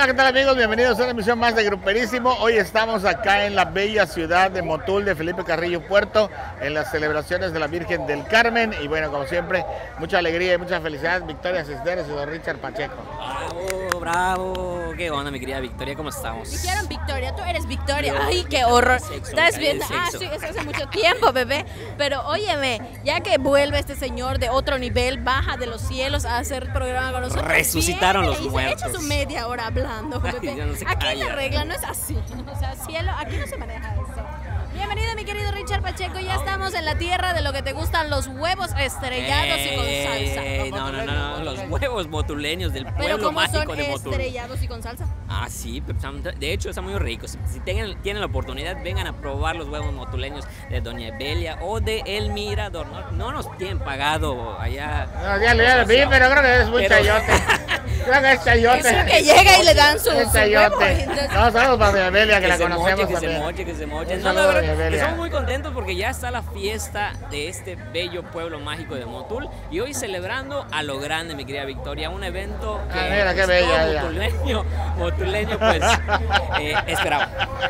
Hola, ¿qué tal amigos? Bienvenidos a una emisión más de Gruperísimo. Hoy estamos acá en la bella ciudad de Motul de Felipe Carrillo Puerto, en las celebraciones de la Virgen del Carmen. Y bueno, como siempre, mucha alegría y mucha felicidad. Victoria Cisneros y don Richard Pacheco. Bravo, bravo. ¿Qué onda, mi querida Victoria? ¿Cómo estamos? Dijeron Victoria, tú eres Victoria. Ay, qué horror. Estás viendo. Ah, sí, eso hace mucho tiempo, bebé. Pero óyeme, ya que vuelve este señor de otro nivel, baja de los cielos a hacer programa con nosotros. Resucitaron los muertos. Echa su media hora hablando, bebé. Ay, no se aquí calla. la regla no es así. O sea, cielo, aquí no se maneja eso. Bienvenido, mi querido Richard Pacheco. Ya estamos en la tierra de lo que te gustan, los huevos estrellados y con salsa. No, los huevos motuleños del Pero pueblo ¿cómo mágico son de Motul. estrellados y con salsa? Ah, sí, pero de hecho están muy ricos. Si tienen la oportunidad, vengan a probar los huevos motuleños de Doña Evelia o de El Mirador. No nos tienen pagado allá. No, ya lo vi, pero creo que es muy chayote. Creo que es chayote. Eso que llega y le dan su Es huevo. chayote. Entonces, No, saludos para Doña Evelia, que la se conocemos moche, también. que se moche. Un No, la saludo, verdad, Doña Evelia. estamos muy contentos porque ya está la fiesta de este bello pueblo mágico de Motul y hoy celebrando a lo grande, mi querida Victoria, un evento que mira, qué pues, bella todo ella. motuleño pues esperaba.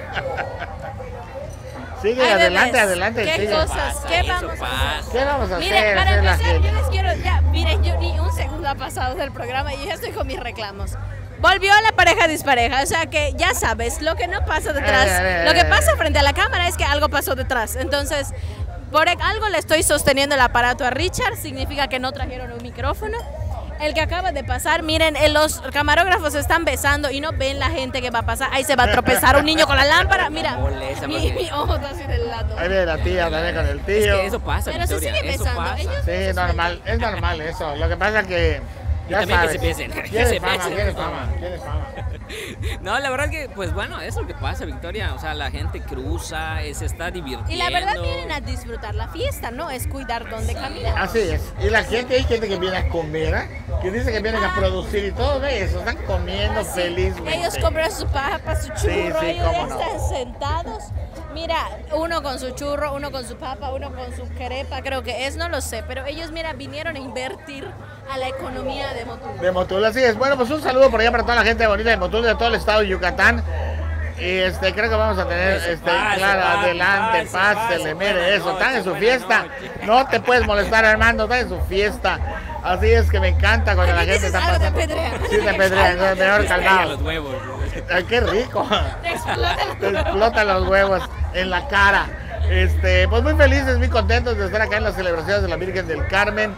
Sigue, ay, adelante, bebés, adelante. ¿qué sigue. cosas? ¿Qué Eso vamos a pasa. hacer? ¿Qué vamos a Mire, hacer? para Hacer la empezar, gente. yo les quiero, ya, miren, yo ni un segundo ha pasado del programa y ya estoy con mis reclamos. Volvió la pareja dispareja, o sea que ya sabes, lo que no pasa detrás, lo que pasa frente a la cámara es que algo pasó detrás. Entonces, por algo le estoy sosteniendo el aparato a Richard, significa que no trajeron un micrófono. El que acaba de pasar, miren, los camarógrafos se están besando y no ven la gente que va a pasar. Ahí se va a tropezar un niño con la lámpara, mira, Molesta, mi porque- ojo está así del lado. Ahí viene la tía también con el Es tío. que eso pasa, Pero se Victoria, sigue eso besando. pasa. Ellos Sí, se normal, es normal eso. Lo que pasa es que ya también que sabes. se besen, que ¿Quieres se fama? besen. ¿Quieres fama? ¿Quieres fama? No, la verdad que, pues bueno, eso es lo que pasa, Victoria. O sea, la gente cruza, se está divirtiendo. Y la verdad vienen a disfrutar la fiesta, no es cuidar dónde caminan. Así es. Y la gente, hay gente que viene a comer, ¿eh? Que dice que vienen a producir y todo eso. Están comiendo felizmente. Ellos compran su papa, su churro, Sí, ellos ya cómo no. están sentados. Mira, uno con su churro, uno con su papa, uno con su crepa, creo que es, no lo sé, pero ellos, mira, vinieron a invertir a la economía de Motul. De Motul, así es. Bueno, pues un saludo por allá para toda la gente bonita de Motul, de todo el estado de Yucatán. Y creo que vamos a tener, Pase, claro, pase, adelante, pase, pásele, mire buena eso, están en su noche, fiesta. buena noche. No te puedes molestar, Armando, están en su fiesta. Así es que me encanta cuando la Aquí gente dices está algo, te pasando. apedrean. Sí, te apedrean, mejor Calla calmado. los huevos. Ay, qué rico. Te explotan Te explotan los huevos en la cara. Pues muy felices, muy contentos de estar acá en las celebraciones de la Virgen del Carmen.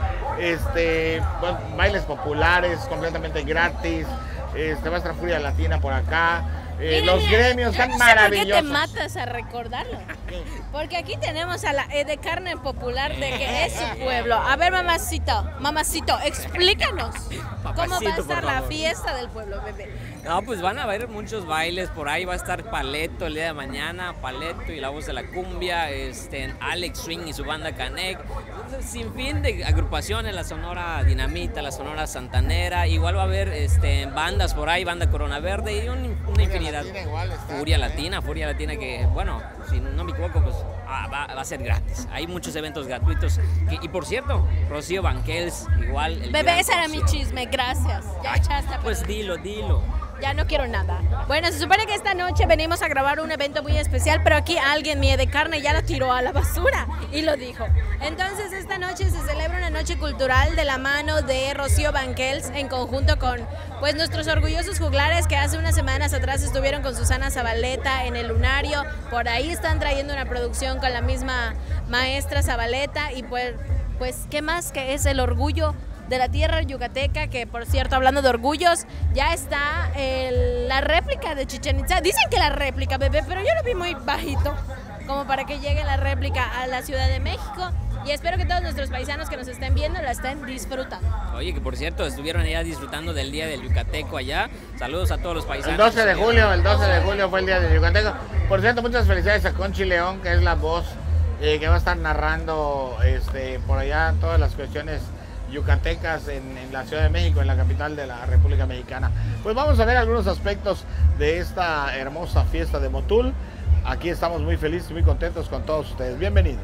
Bueno, bailes populares, completamente gratis. Va a estar Furia Latina por acá. Mira, Los mira, gremios yo están no sé por maravillosos. qué te matas a recordarlo? Porque aquí tenemos a la de carne popular de que es su pueblo. A ver, mamacito, explícanos cómo va a Papacito, estar por la favor. fiesta del pueblo, bebé. No, pues van a haber muchos bailes por ahí. Va a estar Paleto el día de mañana, Paleto y la voz de la cumbia, Alex Swing y su banda Canec. Entonces, sin fin de agrupaciones, la Sonora Dinamita, la Sonora Santanera. Igual va a haber bandas por ahí, banda Corona Verde y una infinidad. Latina igual está, Furia Latina que, bueno, si no me equivoco, pues va a ser gratis. Hay muchos eventos gratuitos. Y por cierto, Rocío Banquels, igual. El Bebé, gran ese era mi Rocío. chisme, gracias. Ya Ay, echaste a pues perder. dilo. Ya no quiero nada. Bueno, se supone que esta noche venimos a grabar un evento muy especial, pero aquí alguien, mi de carne, ya lo tiró a la basura y lo dijo. Entonces esta noche se celebra una noche cultural de la mano de Rocío Banquels en conjunto con pues nuestros orgullosos juglares que hace unas semanas atrás estuvieron con Susana Zabaleta en el Lunario. Por ahí están trayendo una producción con la misma maestra Zabaleta y pues ¿qué más que es el orgullo de la tierra yucateca? Que por cierto, hablando de orgullos, ya está la réplica de Chichén Itzá. Dicen que la réplica, bebé, pero yo lo vi muy bajito como para que llegue la réplica a la Ciudad de México y espero que todos nuestros paisanos que nos estén viendo la estén disfrutando. Oye, que por cierto, estuvieron allá disfrutando del Día del Yucateco allá. Saludos a todos los paisanos. El 12 de julio fue el día del Yucateco. Por cierto, muchas felicidades a Conchi León, que es la voz que va a estar narrando por allá todas las cuestiones yucatecas en la Ciudad de México, en la capital de la República Mexicana. Pues vamos a ver algunos aspectos de esta hermosa fiesta de Motul. Aquí estamos muy felices y muy contentos con todos ustedes. Bienvenidos.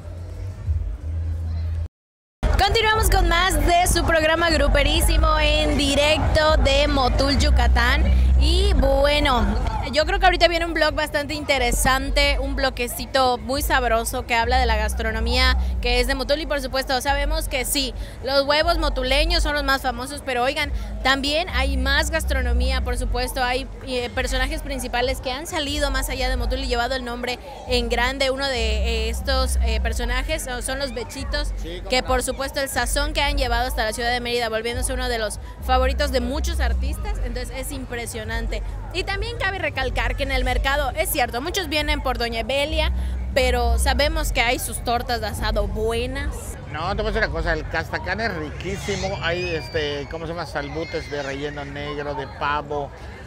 Continuamos con más de su programa Gruperísimo en directo de Motul, Yucatán. Y bueno, yo creo que ahorita viene un blog bastante interesante, un bloquecito muy sabroso que habla de la gastronomía que es de Motul y por supuesto sabemos que sí, los huevos motuleños son los más famosos, pero oigan, también hay más gastronomía, por supuesto, hay personajes principales que han salido más allá de Motul y llevado el nombre en grande. Uno de estos personajes son los bechitos, sí, que por supuesto el sazón que han llevado hasta la ciudad de Mérida, volviéndose uno de los favoritos de muchos artistas, entonces es impresionante. Y también cabe recalcar que en el mercado, es cierto, muchos vienen por Doña Evelia, pero sabemos que hay sus tortas de asado buenas. No, te voy a decir una cosa, el castacán es riquísimo, hay ¿cómo se llama? Salbutes de relleno negro, de pavo,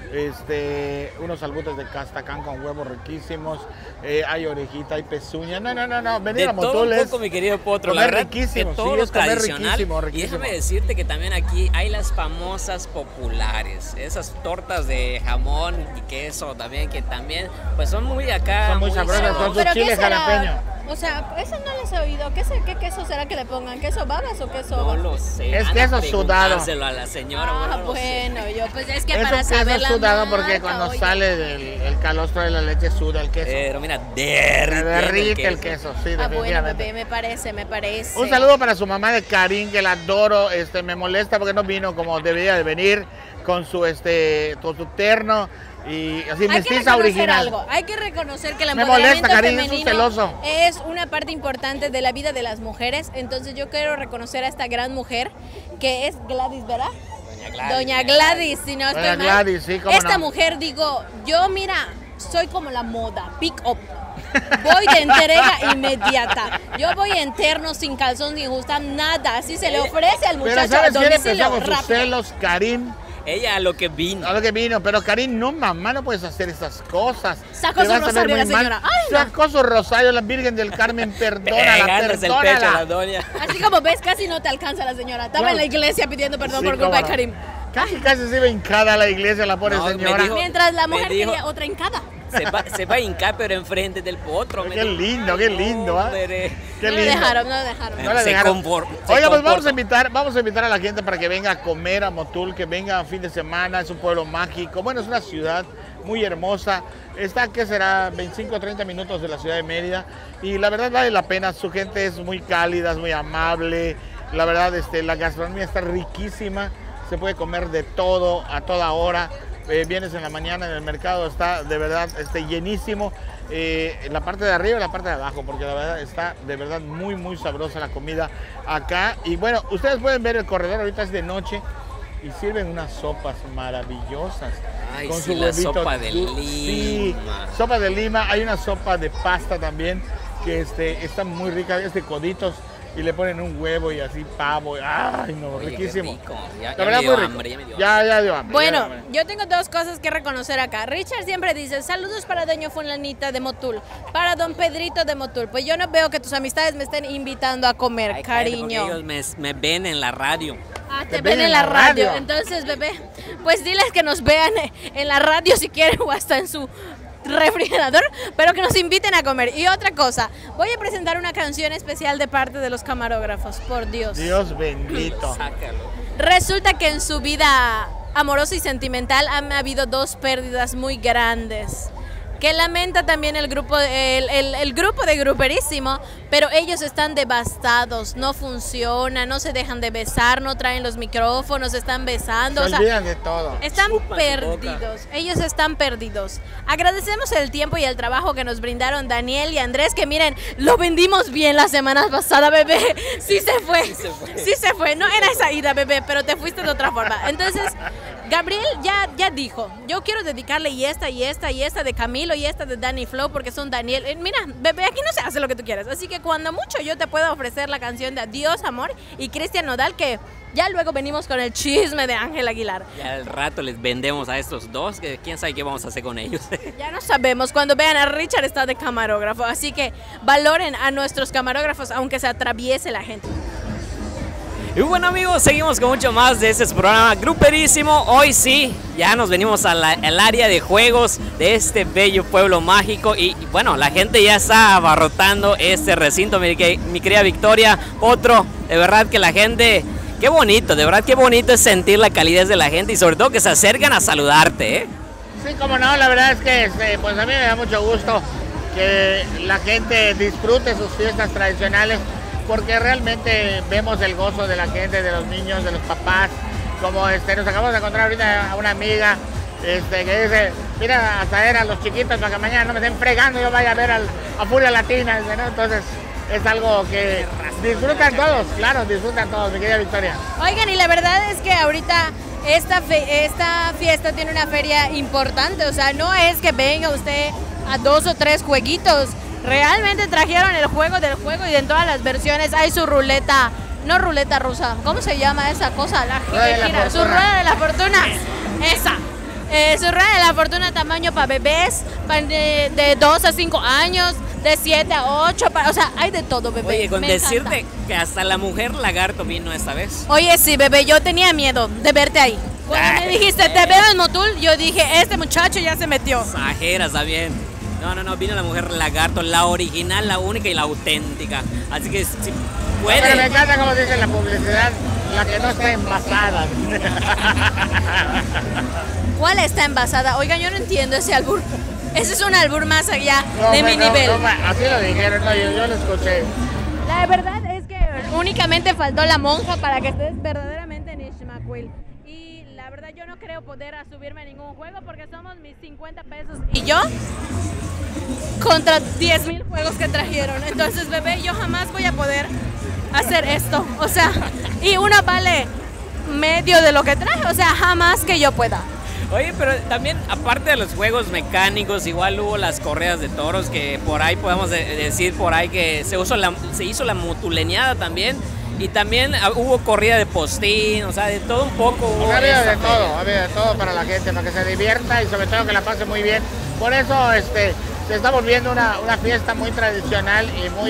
unos salbutes de castacán con huevos riquísimos, hay orejita, hay pezuña, no, venir a Motul es un poco, mi querido Potro, comer riquísimo, de todo sí, lo es comer tradicional, riquísimo. Y déjame decirte que también aquí hay las famosas populares, esas tortas de jamón y queso también, que también pues son muy acá. Son muy sabrosas, con su chile jalapeño. O sea, eso no les he oído. ¿Qué queso será que le pongan? ¿Queso babas o queso? No lo sé. Es queso sudado. A la señora. Bueno, yo pues es que es para saber la sudado marca, porque cuando oye, sale del calostro de la leche suda el queso. Pero mira, derrite el queso, sí, bueno, bebé, me parece. Un saludo para su mamá de Karin, que la adoro. Me molesta porque no vino como debía de venir con su terno. Y así mestiza original. Hay que reconocer que el empoderamiento femenino es una parte importante de la vida de las mujeres. Entonces yo quiero reconocer a esta gran mujer que es Gladys, ¿verdad? Doña Gladys, si no estoy mal. Gladys, sí, cómo esta no. mujer, digo, yo mira, soy como la moda, pick up. Voy de entrega inmediata. Yo voy en terno, sin calzón, sin justa, nada. Así se le ofrece al muchacho. Pero ¿sabes quién domicilio empezó con sus rápido. celos? Karin. Ella a lo que vino. A lo que vino, pero Karin, no, mamá, no puedes hacer esas cosas. Sacó su rosario la señora. Sacó su rosario, la Virgen del Carmen, perdónala. El pecho a la doña. Así como ves, casi no te alcanza la señora. Estaba en la iglesia pidiendo perdón por culpa de Karim. Casi se iba hincada a la iglesia la pobre señora. Mientras la mujer quería otra hincada. Se va a hincar, pero enfrente del Potro. Qué lindo, qué lindo. No lo dejaron. Oiga, pues vamos a invitar a la gente para que venga a comer a Motul, que venga a fin de semana. Es un pueblo mágico. Bueno, es una ciudad muy hermosa. Está, ¿qué será? 25 o 30 minutos de la ciudad de Mérida. Y la verdad vale la pena. Su gente es muy cálida, es muy amable. La verdad, la gastronomía está riquísima. Se puede comer de todo, a toda hora. Vienes en la mañana en el mercado, está de verdad llenísimo, la parte de arriba y la parte de abajo, porque la verdad está de verdad muy, muy sabrosa la comida acá. Y bueno, ustedes pueden ver el corredor, ahorita es de noche y sirven unas sopas maravillosas. Ay, con sí, su la huevito. sopa de Lima. Sí, sopa de Lima, hay una sopa de pasta también que está muy rica, es de coditos. Y le ponen un huevo y así pavo. ¡Ay, no! Oye, riquísimo. Ya la verdad, me dio muy hambre, rico. Ya dio hambre. Bueno, yo tengo dos cosas que reconocer acá. Richard siempre dice, saludos para doña Fulanita de Motul, para don Pedrito de Motul. Pues yo no veo que tus amistades me estén invitando a comer, ay, cariño. Ellos me ven en la radio. Ah, te ven en la radio. Entonces, bebé, pues diles que nos vean en la radio si quieren o hasta en su refrigerador, pero que nos inviten a comer. Y otra cosa, voy a presentar una canción especial de parte de los camarógrafos, por Dios. Dios bendito. Sácalo. Resulta que en su vida amorosa y sentimental han habido dos pérdidas muy grandes, que lamenta también el grupo de Gruperísimo, pero ellos están devastados, no funciona, no se dejan de besar, no traen los micrófonos, están besando. Se olvidan de todo. Están perdidos, ellos están perdidos. Agradecemos el tiempo y el trabajo que nos brindaron Daniel y Andrés, que miren, lo vendimos bien la semana pasada, bebé. Sí se fue. No era esa ida, bebé, pero te fuiste de otra forma. Entonces, Gabriel ya dijo, yo quiero dedicarle y esta de Camilo y esta de Dani Flow porque son Daniel. Mira, bebé, aquí no se hace lo que tú quieras. Así que cuando mucho yo te puedo ofrecer la canción de Adiós Amor y Cristian Nodal, que ya luego venimos con el chisme de Ángel Aguilar. Ya al rato les vendemos a estos dos, que quién sabe qué vamos a hacer con ellos. Ya no sabemos, cuando vean a Richard está de camarógrafo, así que valoren a nuestros camarógrafos aunque se atraviese la gente. Y bueno, amigos, seguimos con mucho más de este programa Gruperísimo. Hoy sí, ya nos venimos al área de juegos de este bello pueblo mágico. Y bueno, la gente ya está abarrotando este recinto, mi querida Victoria. Otro, de verdad que la gente, qué bonito, de verdad qué bonito es sentir la calidez de la gente y sobre todo que se acercan a saludarte, ¿eh? Sí, como no, la verdad es que pues a mí me da mucho gusto que la gente disfrute sus fiestas tradicionales, porque realmente vemos el gozo de la gente, de los niños, de los papás, como nos acabamos de encontrar ahorita a una amiga que dice, mira, a traer a los chiquitos para que mañana no me estén fregando, yo vaya a ver a Furia Latina, ¿no? Entonces es algo que disfrutan todos, claro, disfrutan todos, mi querida Victoria. Oigan, y la verdad es que ahorita esta fiesta tiene una feria importante, o sea, no es que venga usted a 2 o 3 jueguitos, realmente trajeron el juego del juego y en todas las versiones hay su ruleta, no ruleta rusa, ¿cómo se llama esa cosa? Su rueda de la fortuna, esa. Su rueda de la fortuna tamaño para bebés, de 2 a 5 años, de 7 a 8, o sea, hay de todo, bebé. Oye, con me decirte encanta. que hasta la mujer lagarto vino esta vez. Oye, sí, bebé, yo tenía miedo de verte ahí. Cuando me dijiste, te veo en Motul, yo dije, este muchacho ya se metió. Exagera, está bien. No, vino la mujer lagarto, la original, la única y la auténtica. Así que si puede. Pero me encanta como dice la publicidad, la que no está envasada. ¿Cuál está envasada? Oigan, yo no entiendo ese albur. Ese es un albur más allá de mi nivel. Así lo dijeron, no, yo lo escuché. La verdad es que únicamente faltó la monja para que estés verdaderamente en Ixmaquil. Y la verdad yo no creo poder subirme a ningún juego porque somos mis 50 pesos. Y yo contra 10,000 juegos que trajeron. Entonces, bebé, yo jamás voy a poder hacer esto. O sea, y uno vale medio de lo que traje. O sea, jamás que yo pueda. Oye, pero también, aparte de los juegos mecánicos, igual hubo las correas de toros, que por ahí podemos decir por ahí que se hizo la motuleñada también, y también hubo corrida de postín, o sea, de todo un poco. Había de todo para la gente, para que se divierta y sobre todo que la pase muy bien. Por eso se está volviendo una fiesta muy tradicional y muy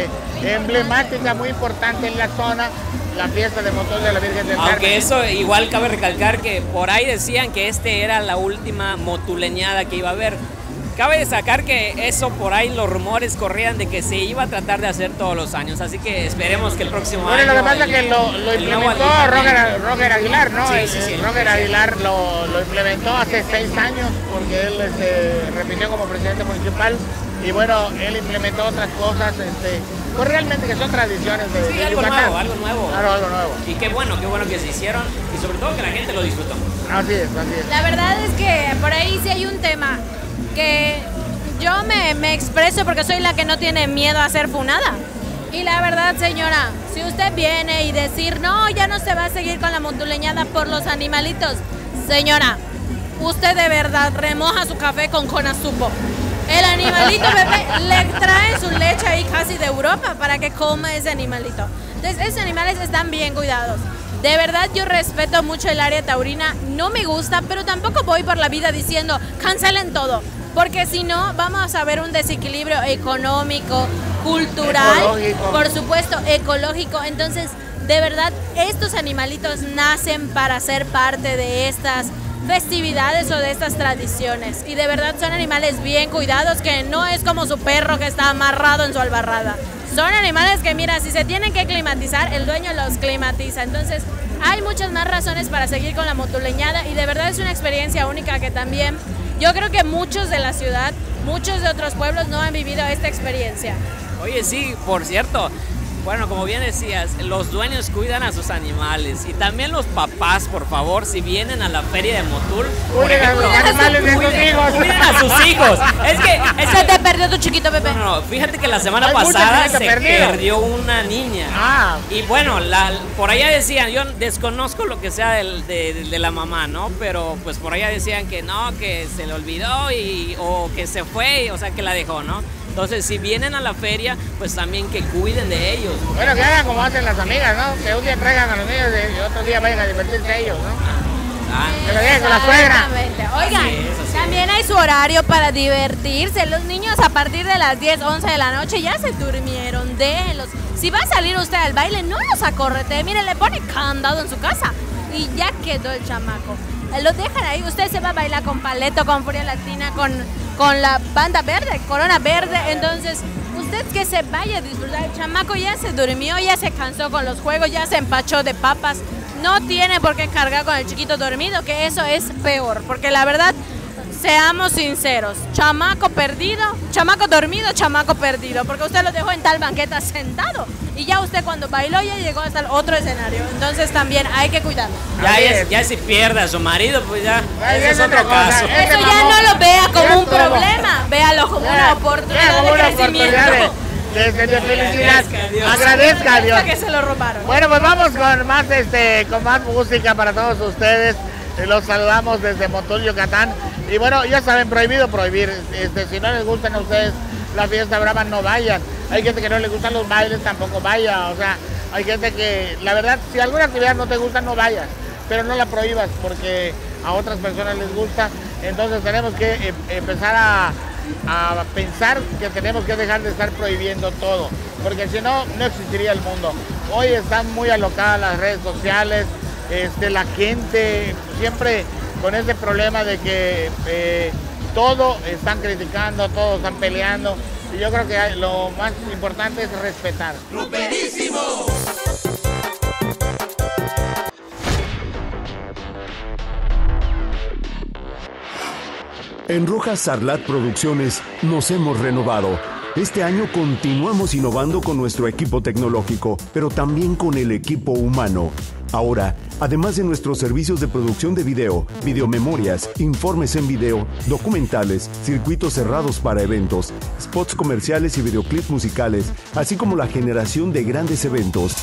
emblemática, muy importante en la zona. La fiesta de Motul de la Virgen del Carmen. Aunque eso igual cabe recalcar que por ahí decían que era la última motuleñada que iba a haber. Cabe destacar que eso por ahí los rumores corrían de que se iba a tratar de hacer todos los años, así que esperemos que el próximo año... Bueno, lo que pasa es que lo implementó Roger Aguilar, ¿no? Sí. Roger Aguilar lo implementó hace 6 años porque él repitió como presidente municipal y bueno, él implementó otras cosas, pues realmente que son tradiciones de algo Yucatán. algo nuevo. Claro, algo nuevo. Y qué bueno que se hicieron y sobre todo que la gente lo disfrutó. Así es. La verdad es que por ahí sí hay un tema que yo me expreso porque soy la que no tiene miedo a ser funada. Y la verdad, señora, si usted viene y decir, no, ya no se va a seguir con la motuleñada por los animalitos, señora, usted de verdad remoja su café con conazupo. El animalito, bebé, le traen su leche ahí casi de Europa para que coma ese animalito. Entonces, esos animales están bien cuidados. De verdad, yo respeto mucho el área taurina, no me gusta, pero tampoco voy por la vida diciendo, cancelen todo. Porque si no, vamos a ver un desequilibrio económico, cultural, ecológico. Por supuesto, ecológico. Entonces, de verdad, estos animalitos nacen para ser parte de estas festividades o de estas tradiciones. Y de verdad son animales bien cuidados, que no es como su perro que está amarrado en su albarrada. Son animales que, mira, si se tienen que climatizar, el dueño los climatiza. Entonces, hay muchas más razones para seguir con la motuleñada y de verdad es una experiencia única que también yo creo que muchos de la ciudad, muchos de otros pueblos no han vivido esta experiencia. Oye, sí, por cierto, bueno, como bien decías, los dueños cuidan a sus animales y también los papás, por favor, si vienen a la feria de Motul, por ejemplo, cuiden a sus hijos. Es que se te perdió tu chiquito bebé. No, fíjate que la semana pasada se perdió una niña. Y bueno, por allá decían, yo desconozco lo que sea de la mamá, ¿no? Pero pues por allá decían que no, que se le olvidó o que se fue, o sea, que la dejó, ¿no? Entonces, si vienen a la feria, pues también que cuiden de ellos. Bueno, que hagan como hacen las amigas, ¿no? Que un día traigan a los niños y otro día vayan a divertirse ellos, ¿no? Que lo dejen con la suegra. Oigan, también hay su horario para divertirse. Los niños a partir de las 10, 11 de la noche ya se durmieron. Déjenlos. Si va a salir usted al baile, no los acorrete. Mire, le pone candado en su casa y ya quedó el chamaco. Lo dejan ahí. Usted se va a bailar con Paleto, con Furia Latina, con la banda verde, Corona Verde. Entonces, usted que se vaya a disfrutar. El chamaco ya se durmió, ya se cansó con los juegos, ya se empachó de papas. No tiene por qué cargar con el chiquito dormido, que eso es peor. Porque la verdad, Seamos sinceros, chamaco perdido, chamaco dormido, chamaco perdido, porque usted lo dejó en tal banqueta sentado y ya usted cuando bailó ya llegó hasta el otro escenario, entonces también hay que cuidarlo. Ya si pierde a su marido, pues ya, ese es otro caso. Eso ya no lo vea como un problema, véalo como una oportunidad de crecimiento. De felicidad. Agradezca a Dios. Que se lo robaron. Bueno, pues vamos con más música para todos ustedes. Los saludamos desde Motul, Yucatán. Y bueno, ya saben, prohibido prohibir. Si no les gustan a ustedes la fiesta brava, no vayan. Hay gente que no les gustan los bailes, tampoco vaya. O sea, hay gente que, la verdad, si alguna actividad no te gusta, no vayas. Pero no la prohíbas porque a otras personas les gusta. Entonces tenemos que empezar a pensar que tenemos que dejar de estar prohibiendo todo. Porque si no, no existiría el mundo. Hoy están muy alocadas las redes sociales. La gente siempre con ese problema de que todo están criticando, todo están peleando, y yo creo que lo más importante es respetar. ¡Ruperísimo! En Rojas Sarlat Producciones nos hemos renovado. Este año continuamos innovando con nuestro equipo tecnológico, pero también con el equipo humano. Ahora, además de nuestros servicios de producción de video, videomemorias, informes en video, documentales, circuitos cerrados para eventos, spots comerciales y videoclips musicales, así como la generación de grandes eventos.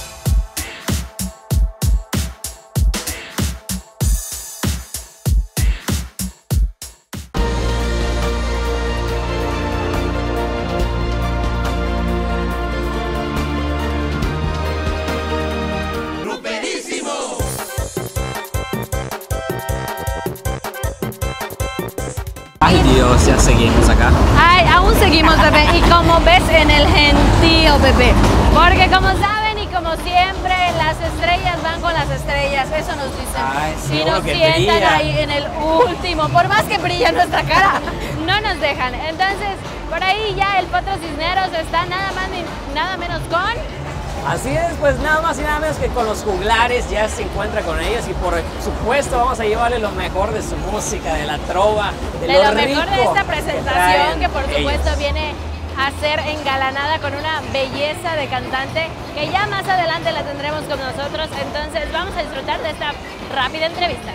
Ay Dios, ya seguimos acá. Ay, aún seguimos, bebé, y como ves en el gentío, bebé, porque como saben y como siempre, las estrellas van con las estrellas, eso nos dicen. Ay, sí, y nos sientan ahí en el último, por más que brilla nuestra cara, no nos dejan. Entonces, por ahí ya el Potro Cisneros está nada más ni nada menos con... Así es, pues nada más y nada menos que con los juglares, ya se encuentra con ellos y por supuesto vamos a llevarle lo mejor de su música, de la trova, de lo mejor de esta presentación que por supuesto ellos. Viene a ser engalanada con una belleza de cantante que ya más adelante la tendremos con nosotros, entonces vamos a disfrutar de esta rápida entrevista.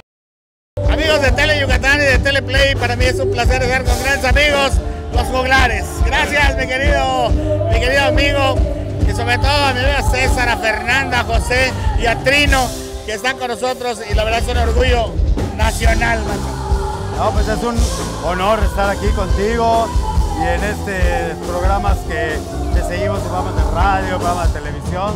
Amigos de Tele Yucatán y de Teleplay, para mí es un placer estar con grandes amigos, los juglares. Gracias mi querido amigo. Y sobre todo a mi amiga César, a Fernanda, a José y a Trino, que están con nosotros, y la verdad es un orgullo nacional, macho. No, pues es un honor estar aquí contigo y en programas que seguimos, programas de radio, programas de televisión,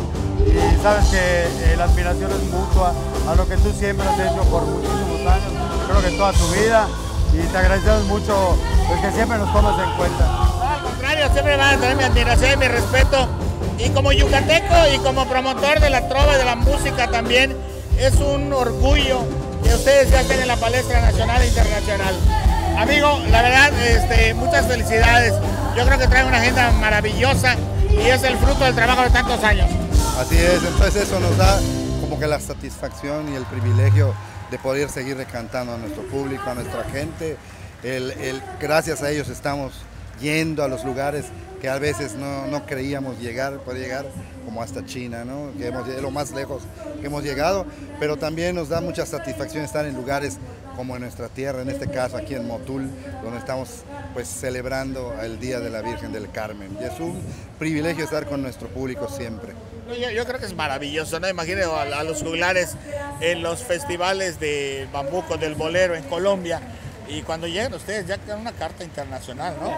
y sabes que la admiración es mutua a lo que tú siempre has hecho por muchísimos años, creo que toda tu vida, y te agradecemos mucho pues, que siempre nos tomas en cuenta. No, al contrario, siempre van a tener mi admiración y mi respeto. Y como yucateco y como promotor de la trova y de la música también, es un orgullo que ustedes ya estén en la palestra nacional e internacional. Amigo, la verdad, muchas felicidades. Yo creo que traen una agenda maravillosa y es el fruto del trabajo de tantos años. Así es, entonces eso nos da como que la satisfacción y el privilegio de poder seguir cantando a nuestro público, a nuestra gente. Gracias a ellos estamos yendo a los lugares que a veces no creíamos poder llegar, como hasta China, ¿no? Que es lo más lejos que hemos llegado, pero también nos da mucha satisfacción estar en lugares como en nuestra tierra, en este caso aquí en Motul, donde estamos pues celebrando el Día de la Virgen del Carmen. Y es un privilegio estar con nuestro público siempre. Yo creo que es maravilloso, ¿no? Imagínate a los juglares en los festivales de bambuco, del bolero en Colombia. Y cuando llegan ustedes ya con una carta internacional, ¿no?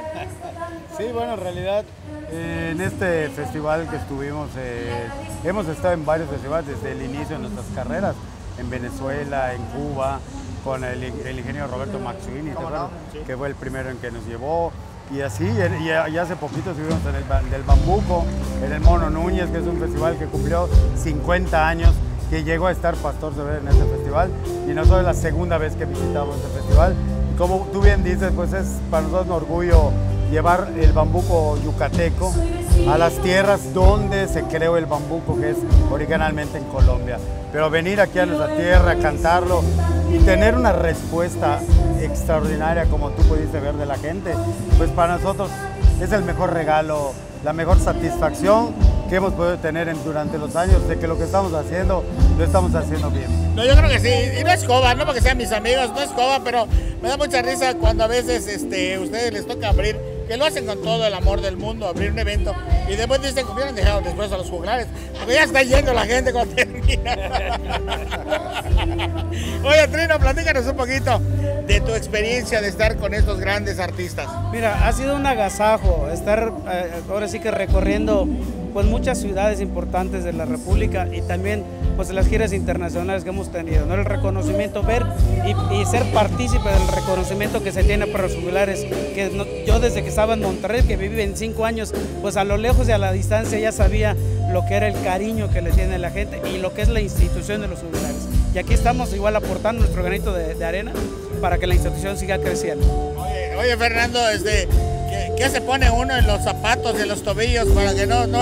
Sí, bueno, en realidad en este festival que estuvimos, hemos estado en varios festivales desde el inicio de nuestras carreras, en Venezuela, en Cuba, con el ingeniero Roberto Maxuini, sí, que fue el primero en que nos llevó. Y así, y hace poquito estuvimos en el del Bambuco, en el Mono Núñez, que es un festival que cumplió 50 años, que llegó a estar Pastor Severo en ese festival, y nosotros es la segunda vez que visitamos ese festival. Como tú bien dices, pues es para nosotros un orgullo llevar el bambuco yucateco a las tierras donde se creó el bambuco, que es originalmente en Colombia. Pero venir aquí a nuestra tierra, cantarlo y tener una respuesta extraordinaria como tú pudiste ver de la gente, pues para nosotros es el mejor regalo, la mejor satisfacción que hemos podido tener durante los años de que lo que estamos haciendo, lo estamos haciendo bien. No, yo creo que sí, y no es coba, no porque sean mis amigos, no es coba, pero me da mucha risa cuando a veces ustedes les toca abrir, que lo hacen con todo el amor del mundo, abrir un evento, y después dicen que hubieran dejado después a los juglares, porque ya está yendo la gente cuando termina. Oye, Trino, platícanos un poquito de tu experiencia de estar con estos grandes artistas. Mira, ha sido un agasajo estar ahora sí que recorriendo pues muchas ciudades importantes de la República y también pues las giras internacionales que hemos tenido, ¿no? El reconocimiento, ver y ser partícipe del reconocimiento que se tiene para los juglares, que yo desde que estaba en Monterrey, que viví 25 años, pues a lo lejos y a la distancia ya sabía lo que era el cariño que le tiene la gente y lo que es la institución de los juglares. Y aquí estamos igual aportando nuestro granito de arena para que la institución siga creciendo. Oye Fernando, ¿qué se pone uno en los zapatos y en los tobillos para que no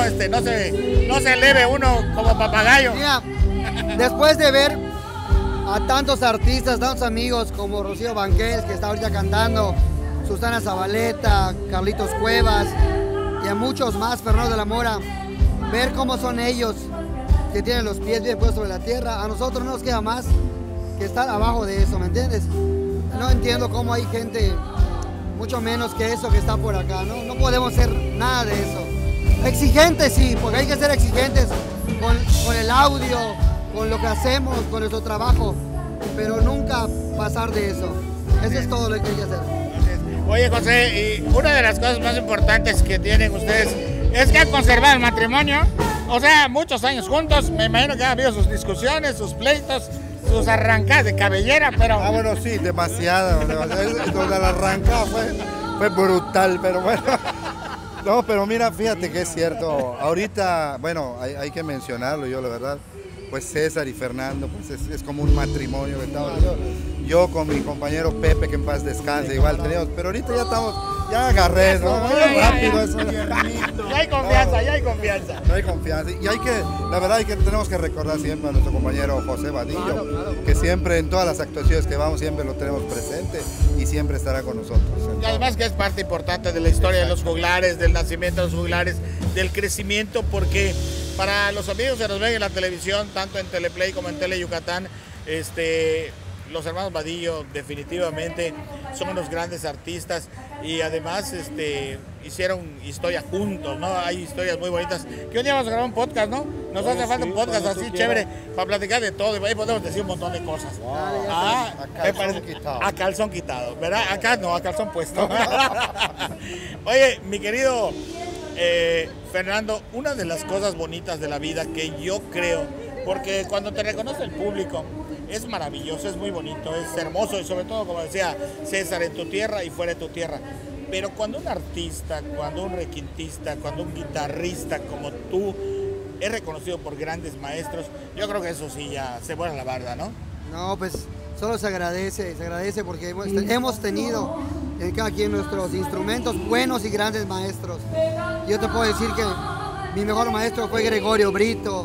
se eleve uno como papagayo? Mira, después de ver a tantos artistas, tantos amigos como Rocío Banquels, que está ahorita cantando, Susana Zabaleta, Carlitos Cuevas y a muchos más, Fernando de la Mora, ver cómo son ellos que tienen los pies bien puestos sobre la tierra, a nosotros no nos queda más que estar abajo de eso, ¿me entiendes? No entiendo cómo hay gente mucho menos que eso que está por acá, ¿no? No podemos ser nada de eso. Exigentes sí, porque hay que ser exigentes con el audio, con lo que hacemos, con nuestro trabajo, pero nunca pasar de eso. Eso es todo lo que hay que hacer. Oye José, y una de las cosas más importantes que tienen ustedes es que han conservado el matrimonio, o sea, muchos años juntos, me imagino que han habido sus discusiones, sus pleitos, sus arrancadas de cabellera, pero... Ah, bueno, sí, demasiado. Donde la arrancada fue brutal, pero bueno. No, pero mira, fíjate que es cierto. Ahorita, bueno, hay que mencionarlo, yo la verdad, pues César y Fernando, pues es como un matrimonio. Yo con mi compañero Pepe, que en paz descanse, igual tenemos, pero ahorita ya estamos, ya agarré, ¿no? Rápido eso. Ya hay confianza, ya hay confianza. Ya hay confianza. Y la verdad tenemos que recordar siempre a nuestro compañero José Vadillo, que siempre en todas las actuaciones que vamos, siempre lo tenemos presente y siempre estará con nosotros. Y además que es parte importante de la historia de los juglares, del nacimiento de los juglares, del crecimiento, porque para los amigos que nos ven en la televisión, tanto en Teleplay como en Tele Yucatán, los hermanos Vadillo definitivamente son unos grandes artistas y además hicieron historia juntos, ¿no? Hay historias muy bonitas. Que un día vamos a grabar un podcast, ¿no? Nos hace falta un podcast así chévere para platicar de todo y ahí podemos decir un montón de cosas. A calzón quitado, ¿verdad? Acá no, a calzón puesto. Oye, mi querido Fernando, una de las cosas bonitas de la vida que yo creo, porque cuando te reconoce el público, es maravilloso, es muy bonito, es hermoso y sobre todo, como decía César, en tu tierra y fuera de tu tierra. Pero cuando un artista, cuando un requintista, cuando un guitarrista como tú es reconocido por grandes maestros, yo creo que eso sí ya se vuelve la barda, ¿no? No, pues solo se agradece porque hemos tenido en cada quien nuestros instrumentos buenos y grandes maestros. Yo te puedo decir que mi mejor maestro fue Gregorio Brito,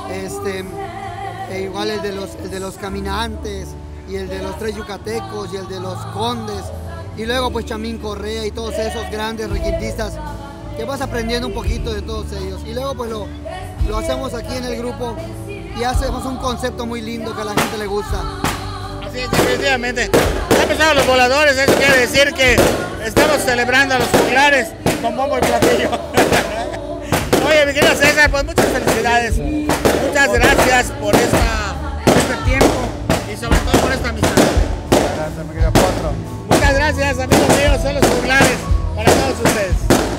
igual el de los caminantes y el de los tres yucatecos y el de los condes y luego pues Chamín Correa y todos esos grandes requintistas que vas aprendiendo un poquito de todos ellos y luego pues lo hacemos aquí en el grupo y hacemos un concepto muy lindo que a la gente le gusta. Así es, definitivamente. Ya empezaron los voladores, eso quiere decir que estamos celebrando a los juglares con bombo y platillo. Oye, mi querido César, pues muchas felicidades. Muchas gracias por este tiempo y sobre todo por esta amistad. Gracias, mi querido Potro. Muchas gracias, amigos míos, son los juglares para todos ustedes.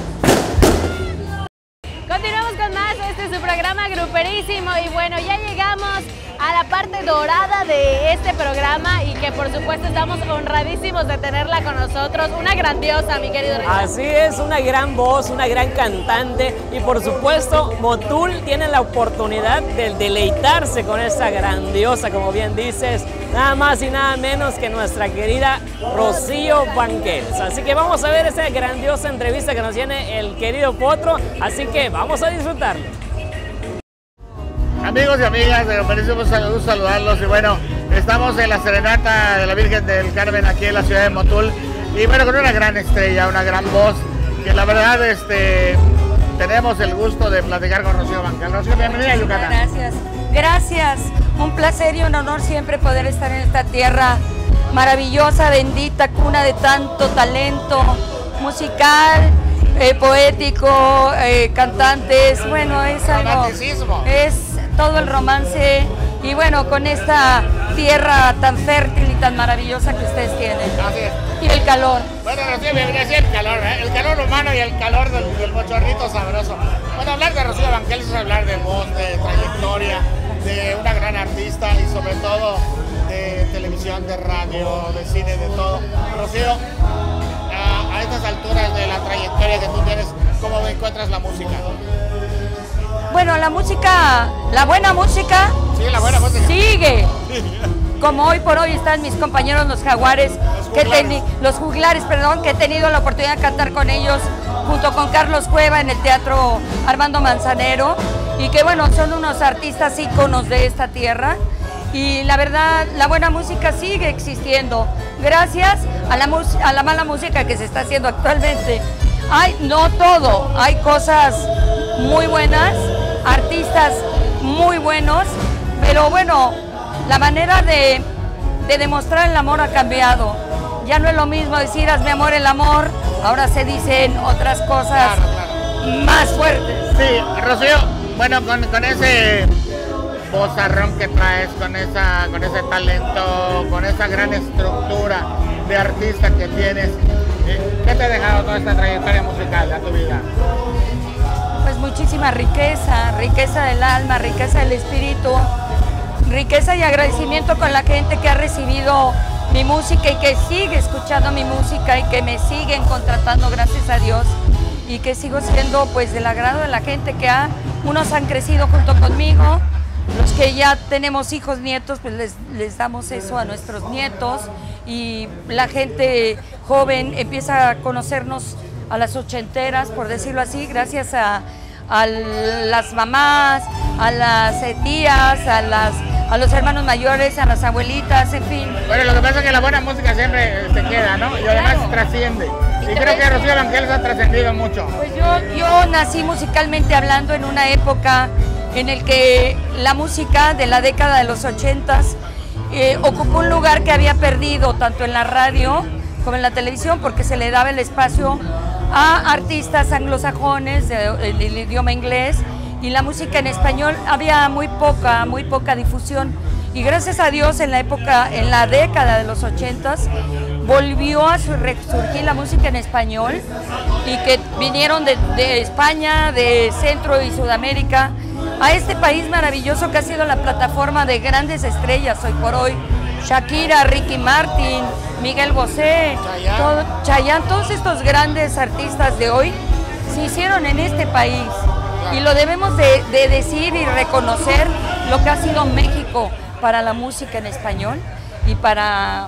Continuamos con más, este es su programa Gruperísimo y bueno, ya llegamos a la parte dorada de este programa y que por supuesto estamos honradísimos de tenerla con nosotros, una grandiosa, mi querido Rey. Así es, una gran voz, una gran cantante y por supuesto Motul tiene la oportunidad de deleitarse con esta grandiosa, como bien dices, nada más y nada menos que nuestra querida Rocío Banquels. Así que vamos a ver esa grandiosa entrevista que nos tiene el querido Potro, así que vamos a disfrutarlo. Amigos y amigas, me parece un gusto saludarlos. Y bueno, estamos en la Serenata de la Virgen del Carmen aquí en la ciudad de Motul. Y bueno, con una gran estrella, una gran voz, que la verdad tenemos el gusto de platicar con Rocío Banquels. Rocío, bienvenida a Yucatán. Gracias, gracias. Un placer y un honor siempre poder estar en esta tierra maravillosa, bendita, cuna de tanto talento musical, poético, cantantes. Bueno, es algo, es todo el romance. Y bueno, con esta tierra tan fértil y tan maravillosa que ustedes tienen. Así es. Y el calor. Bueno, Rocío, bienvenida, sí, el calor humano y el calor del bochornito sabroso. Bueno, hablar de Rocío Banquels es hablar de voz, de trayectoria, de una gran artista y sobre todo de televisión, de radio, de cine, de todo. Rocío, a estas alturas de la trayectoria que tú tienes, ¿cómo encuentras la música? Bueno, la música, la buena música, sí, la buena música sigue. Como hoy por hoy están mis compañeros los Jaguares, los Juglares, que he tenido la oportunidad de cantar con ellos, junto con Carlos Cueva en el Teatro Armando Manzanero, y que bueno, son unos artistas íconos de esta tierra. Y la verdad, la buena música sigue existiendo, gracias a la mala música que se está haciendo actualmente. No todo, hay cosas muy buenas, artistas muy buenos, pero bueno, la manera de demostrar el amor ha cambiado. Ya no es lo mismo decir hazme amor el amor, ahora se dicen otras cosas más fuertes. Sí, Rocío, bueno, con ese vozarrón que traes, con ese talento, con esa gran estructura de artista que tienes, ¿qué te ha dejado toda esta trayectoria musical a tu vida? Pues muchísima riqueza, riqueza del alma, riqueza del espíritu, riqueza y agradecimiento con la gente que ha recibido mi música y que sigue escuchando mi música y que me siguen contratando, gracias a Dios, y que sigo siendo pues del agrado de la gente unos han crecido junto conmigo, los que ya tenemos hijos, nietos, pues les damos eso a nuestros nietos, y la gente joven empieza a conocernos a las ochenteras, por decirlo así, gracias a las mamás, a las tías, a los hermanos mayores, a las abuelitas, en fin. Bueno, lo que pasa es que la buena música siempre se queda, ¿no? Y además trasciende. Y creo que Rocío Banquels ha trascendido mucho. Pues yo nací musicalmente hablando en una época en el que la música de la década de los 80s ocupó un lugar que había perdido tanto en la radio como en la televisión, porque se le daba el espacio a artistas anglosajones del idioma inglés, y la música en español había muy poca difusión. Y gracias a Dios en la década de los 80s volvió a resurgir la música en español, y que vinieron de España, de Centro y Sudamérica, a este país maravilloso que ha sido la plataforma de grandes estrellas hoy por hoy. Shakira, Ricky Martin, Miguel Bosé, Chayanne, todos estos grandes artistas de hoy se hicieron en este país, y lo debemos de decir y reconocer lo que ha sido México para la música en español, y para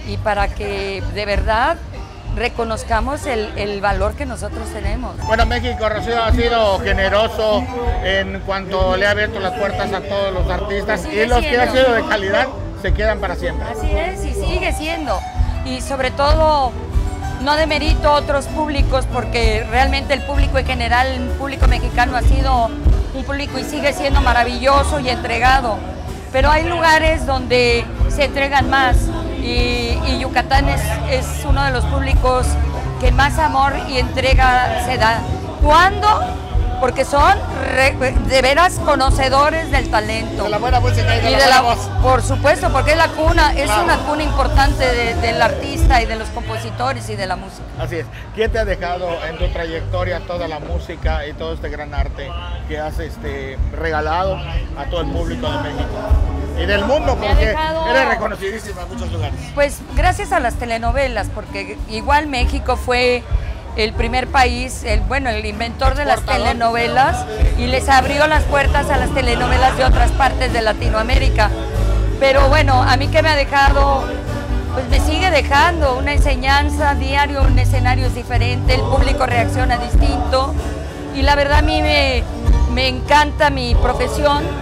que de verdad reconozcamos el valor que nosotros tenemos. Bueno, México, Rocío, ha sido generoso en cuanto le ha abierto las puertas a todos los artistas, y los que han sido de calidad se quedan para siempre. Así es, y sigue siendo. Y sobre todo, no demerito otros públicos, porque realmente el público en general, el público mexicano ha sido un público y sigue siendo maravilloso y entregado. Pero hay lugares donde se entregan más, y Yucatán es uno de los públicos que más amor y entrega se da. ¿Cuándo? Porque son de veras conocedores del talento. De la buena música y de la voz. Por supuesto, porque es la cuna, es una cuna importante del artista y de los compositores y de la música. Así es. ¿Quién te ha dejado en tu trayectoria toda la música y todo este gran arte que has regalado a todo el público de México y del mundo? Porque eres reconocidísima en muchos lugares. Pues gracias a las telenovelas, porque igual México fue el primer país, el inventor de las telenovelas, y les abrió las puertas a las telenovelas de otras partes de Latinoamérica. Pero bueno, a mí que me ha dejado, pues me sigue dejando una enseñanza diario, un escenario es diferente, el público reacciona distinto, y la verdad a mí me encanta mi profesión,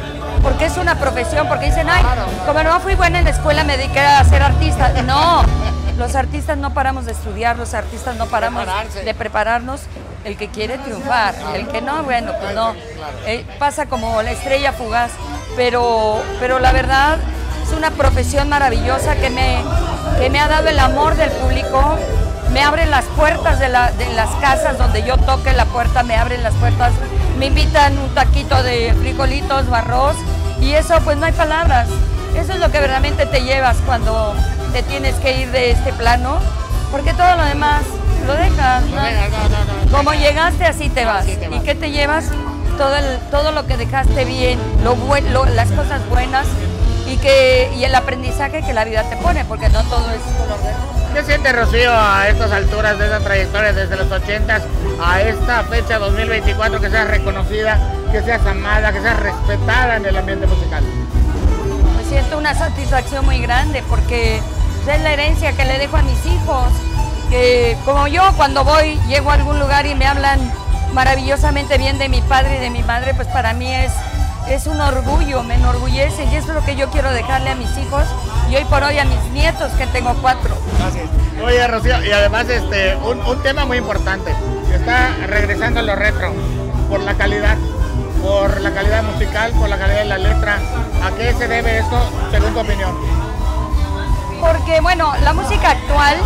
porque es una profesión, porque dicen, ay, como no fui buena en la escuela me dediqué a ser artista. No, los artistas no paramos de estudiar, los artistas no paramos de prepararnos. El que quiere triunfar, el que no, bueno, pues no. Pasa como la estrella fugaz, pero la verdad es una profesión maravillosa que me ha dado el amor del público, me abren las puertas de las casas donde yo toque la puerta, me abren las puertas, me invitan un taquito de frijolitos o arroz, y eso pues no hay palabras. Eso es lo que verdaderamente te llevas cuando te tienes que ir de este plano, porque todo lo demás lo dejas, ¿no? Como llegaste, así te vas. ¿Y qué te llevas? Todo lo que dejaste bien, las cosas buenas y el aprendizaje que la vida te pone, porque no todo es color de rosa. ¿Qué siente Rocío a estas alturas de esa trayectoria desde los 80s a esta fecha 2024, que seas reconocida, que seas amada, que seas respetada en el ambiente musical? Me siento una satisfacción muy grande porque es la herencia que le dejo a mis hijos. Que como yo cuando llego a algún lugar y me hablan maravillosamente bien de mi padre y de mi madre, pues para mí es un orgullo, me enorgullece, y eso es lo que yo quiero dejarle a mis hijos y hoy por hoy a mis nietos, que tengo 4. Gracias. Oye, Rocío, y además un tema muy importante, que está regresando a lo retro, por la calidad musical, por la calidad de la letra. ¿A qué se debe esto, según tu opinión? Porque bueno, la música actual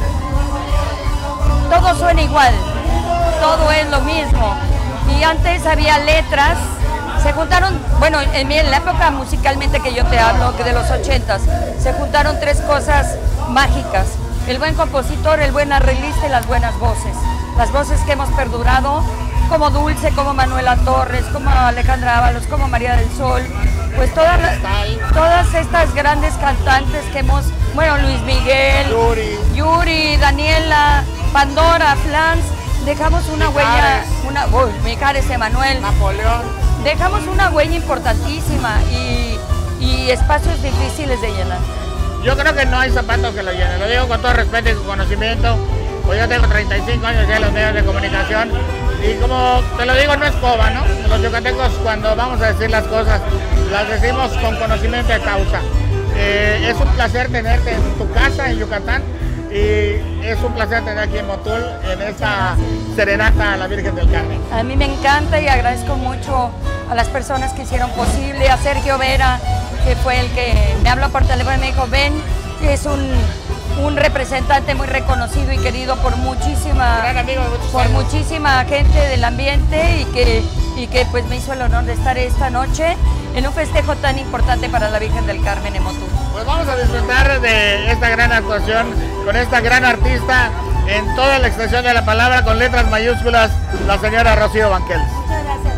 todo suena igual, todo es lo mismo, y antes había letras, se juntaron, bueno, en la época musicalmente que yo te hablo, que de los 80s, se juntaron 3 cosas mágicas: el buen compositor, el buen arreglista y las buenas voces. Las voces que hemos perdurado, como Dulce, como Manuela Torres, como Alejandra Ábalos, como María del Sol, pues todas estas grandes cantantes que hemos, bueno, Luis Miguel, Yuri, Daniela, Pandora, Flans, dejamos una huella, Mijares, Emanuel, Napoleón. Dejamos una huella importantísima y espacios difíciles de llenar. Yo creo que no hay zapatos que lo llenen, lo digo con todo respeto y con conocimiento, pues yo tengo 35 años ya en los medios de comunicación, y como te lo digo, no es coba, ¿no? Los yucatecos, cuando vamos a decir las cosas, las decimos con conocimiento de causa. Es un placer tenerte en tu casa en Yucatán, y es un placer tener aquí en Motul, en esta serenata a la Virgen del Carmen. A mí me encanta y agradezco mucho a las personas que hicieron posible, a Sergio Vera, que fue el que me habló por teléfono y me dijo, ven, que es un representante muy reconocido y querido por muchísima gente del ambiente, y que pues me hizo el honor de estar esta noche en un festejo tan importante para la Virgen del Carmen en Motul. Pues vamos a disfrutar de esta gran actuación con esta gran artista en toda la extensión de la palabra, con letras mayúsculas, la señora Rocío Banquels. Muchas gracias.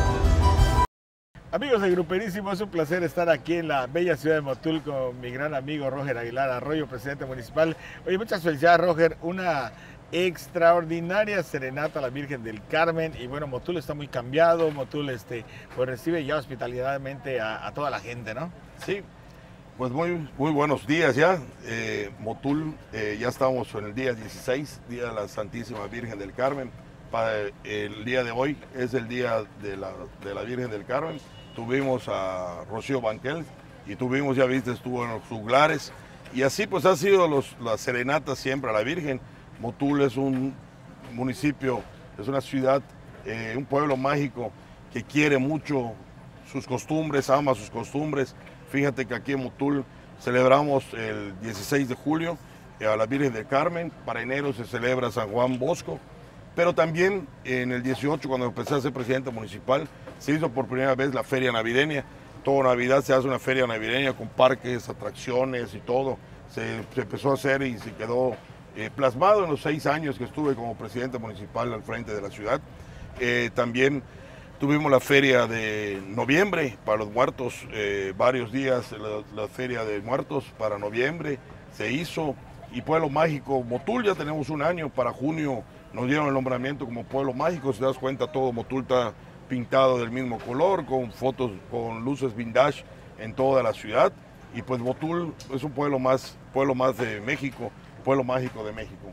Amigos de Gruperísimo, es un placer estar aquí en la bella ciudad de Motul con mi gran amigo Roger Aguilar Arroyo, presidente municipal. Oye, muchas felicidades, Roger, una extraordinaria serenata a la Virgen del Carmen, y bueno, Motul está muy cambiado, Motul pues recibe ya hospitalidadamente a toda la gente, ¿no? Sí, pues muy buenos días ya. Motul, ya estamos en el día 16, Día de la Santísima Virgen del Carmen. Para el día de hoy es el día de la Virgen del Carmen. Tuvimos a Rocío Banquels y tuvimos, ya viste, estuvo en los juglares, y así pues ha sido las serenatas siempre a la Virgen. Motul es un municipio, es una ciudad, un pueblo mágico que quiere mucho sus costumbres, ama sus costumbres. Fíjate que aquí en Motul celebramos el 16 de julio a la Virgen del Carmen, para enero se celebra San Juan Bosco, pero también en el 18, cuando empecé a ser presidente municipal, se hizo por primera vez la feria navideña. Toda Navidad se hace una feria navideña con parques, atracciones y todo. Se empezó a hacer y se quedó plasmado en los 6 años que estuve como presidente municipal al frente de la ciudad. También tuvimos la feria de noviembre para los muertos, varios días la feria de muertos para noviembre se hizo. Y Pueblo Mágico, Motul ya tenemos 1 año, para junio nos dieron el nombramiento como Pueblo Mágico. Si te das cuenta, todo Motul está pintado del mismo color, con fotos, con luces vintage en toda la ciudad. Y pues Motul es un pueblo más de México, pueblo mágico de México.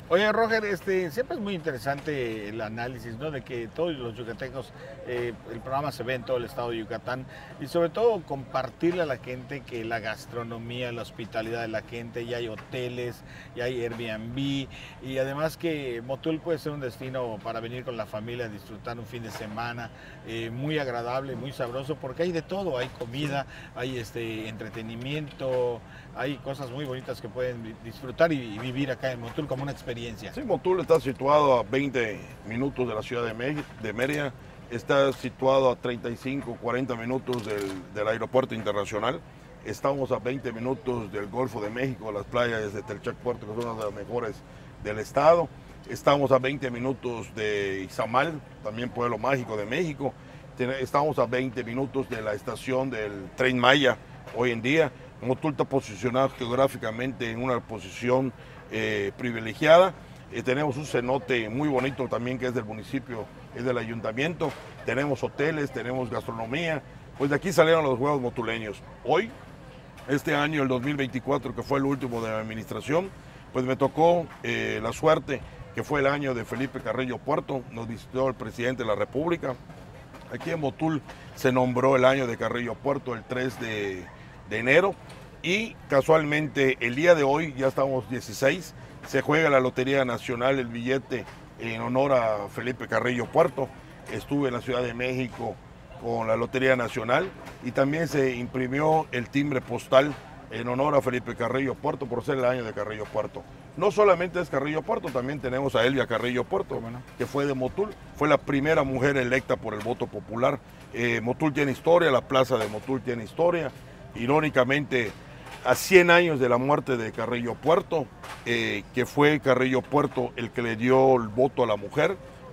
Oye, Roger, siempre es muy interesante el análisis, ¿no? De que todos los yucatecos, el programa se ve en todo el estado de Yucatán y sobre todo compartirle a la gente que la gastronomía, la hospitalidad de la gente, ya hay hoteles, ya hay Airbnb y además que Motul puede ser un destino para venir con la familia a disfrutar un fin de semana muy agradable, muy sabroso, porque hay de todo, hay comida, hay entretenimiento, hay cosas muy bonitas que pueden disfrutar y vivir acá en Motul como una experiencia. Sí, Motul está situado a 20 minutos de la ciudad de Mérida, está situado a 35, 40 minutos del aeropuerto internacional, estamos a 20 minutos del Golfo de México, las playas de Telchac Puerto, que son una de las mejores del estado, estamos a 20 minutos de Izamal, también pueblo mágico de México, estamos a 20 minutos de la estación del Tren Maya hoy en día. Motul está posicionado geográficamente en una posición privilegiada. Tenemos un cenote muy bonito también que es del municipio, es del ayuntamiento. Tenemos hoteles, tenemos gastronomía. Pues de aquí salieron los Juegos Motuleños. Hoy, este año, el 2024, que fue el último de la administración, pues me tocó la suerte que fue el año de Felipe Carrillo Puerto. Nos visitó el presidente de la República. Aquí en Motul se nombró el año de Carrillo Puerto el 3 de enero. Y casualmente el día de hoy, ya estamos 16, se juega la Lotería Nacional, el billete en honor a Felipe Carrillo Puerto. Estuve en la Ciudad de México con la Lotería Nacional y también se imprimió el timbre postal en honor a Felipe Carrillo Puerto por ser el año de Carrillo Puerto. No solamente es Carrillo Puerto, también tenemos a Elvia Carrillo Puerto, que fue de Motul, fue la primera mujer electa por el voto popular. Motul tiene historia, la plaza de Motul tiene historia. Irónicamente, a 100 años de la muerte de Carrillo Puerto, que fue Carrillo Puerto el que le dio el voto a la mujer,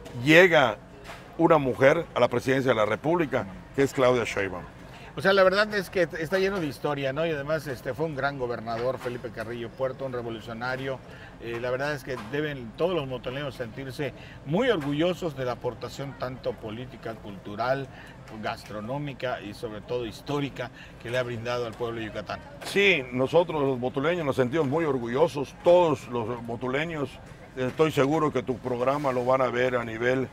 llega una mujer a la presidencia de la República, que es Claudia Sheinbaum. O sea, la verdad es que está lleno de historia, ¿no? Y además fue un gran gobernador, Felipe Carrillo Puerto, un revolucionario. La verdad es que deben todos los motuleños sentirse muy orgullosos de la aportación tanto política, cultural, gastronómica y sobre todo histórica que le ha brindado al pueblo de Yucatán. Sí, nosotros los motuleños nos sentimos muy orgullosos, todos los motuleños. Estoy seguro que tu programa lo van a ver a nivel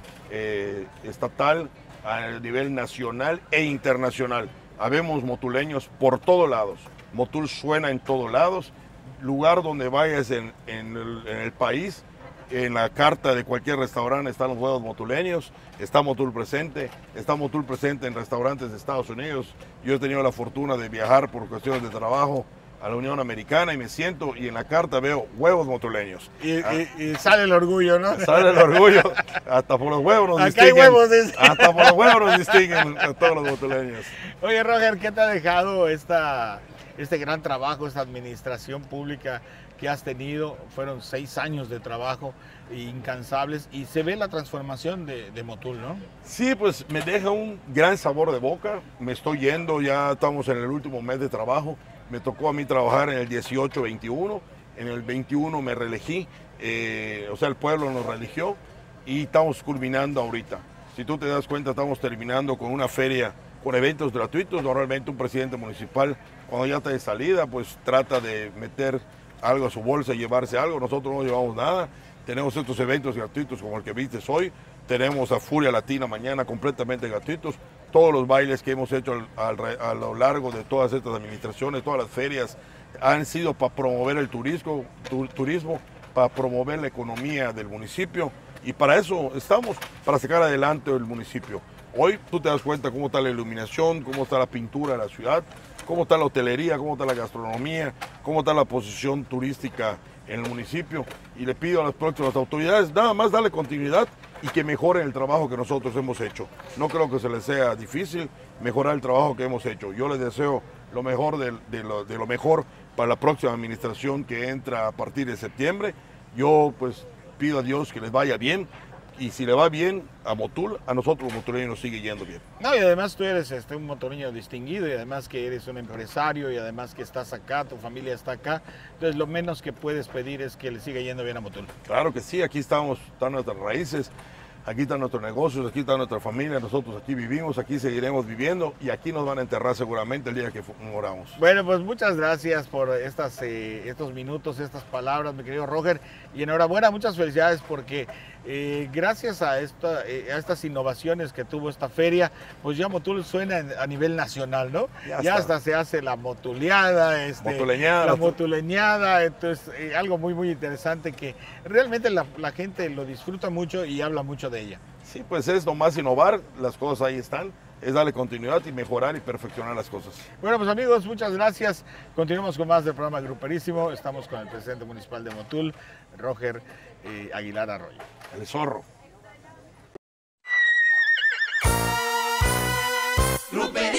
estatal, a nivel nacional e internacional. Habemos motuleños por todos lados. Motul suena en todos lados. Lugar donde vayas en el país, en la carta de cualquier restaurante están los Juegos Motuleños. Está Motul presente en restaurantes de Estados Unidos. Yo he tenido la fortuna de viajar por cuestiones de trabajo a la Unión Americana y me siento y en la carta veo huevos motuleños. Y sale el orgullo, ¿no? Sale el orgullo. Hasta por los huevos nos distinguen. Acá hay huevos. Hasta por los huevos nos distinguen a todos los motuleños. Oye, Roger, ¿qué te ha dejado este gran trabajo, esta administración pública que has tenido? Fueron 6 años de trabajo incansables y se ve la transformación de Motul, ¿no? Sí, pues me deja un gran sabor de boca. Me estoy yendo, ya estamos en el último mes de trabajo. Me tocó a mí trabajar en el 18-21, en el 21 me reelegí, o sea, el pueblo nos reeligió y estamos culminando ahorita. Si tú te das cuenta, estamos terminando con una feria con eventos gratuitos. Normalmente un presidente municipal, cuando ya está de salida, pues trata de meter algo a su bolsa y llevarse algo. Nosotros no llevamos nada. Tenemos estos eventos gratuitos como el que viste hoy. Tenemos a Furia Latina mañana completamente gratuitos. Todos los bailes que hemos hecho a lo largo de todas estas administraciones, todas las ferias, han sido para promover el turismo, para promover la economía del municipio. Y para eso estamos, para sacar adelante el municipio. Hoy tú te das cuenta cómo está la iluminación, cómo está la pintura de la ciudad, cómo está la hotelería, cómo está la gastronomía, cómo está la posición turística en el municipio. Y le pido a las próximas autoridades nada más darle continuidad y que mejoren el trabajo que nosotros hemos hecho. No creo que se les sea difícil mejorar el trabajo que hemos hecho. Yo les deseo lo mejor de lo mejor para la próxima administración que entra a partir de septiembre. Yo pues pido a Dios que les vaya bien. Y si le va bien a Motul, a nosotros los motuleños nos sigue yendo bien. No, y además tú eres un motuleño distinguido y además que eres un empresario y además que estás acá, tu familia está acá. Entonces lo menos que puedes pedir es que le siga yendo bien a Motul. Claro que sí, aquí están nuestras raíces. Aquí están nuestros negocios, aquí está nuestra familia, nosotros aquí vivimos, aquí seguiremos viviendo y aquí nos van a enterrar seguramente el día que moramos. Bueno, pues muchas gracias por estos minutos, estas palabras, mi querido Roger, y enhorabuena, muchas felicidades porque gracias a estas innovaciones que tuvo esta feria, pues ya Motul suena a nivel nacional, ¿no? Ya hasta se hace la motuleada, la motuleñada, entonces algo muy, muy interesante que realmente la gente lo disfruta mucho y habla mucho de ella. Sí, pues es nomás innovar, las cosas ahí están, es darle continuidad y mejorar y perfeccionar las cosas. Bueno, pues amigos, muchas gracias. Continuamos con más del programa Gruperísimo. Estamos con el presidente municipal de Motul, Roger Aguilar Arroyo. El zorro. Grupe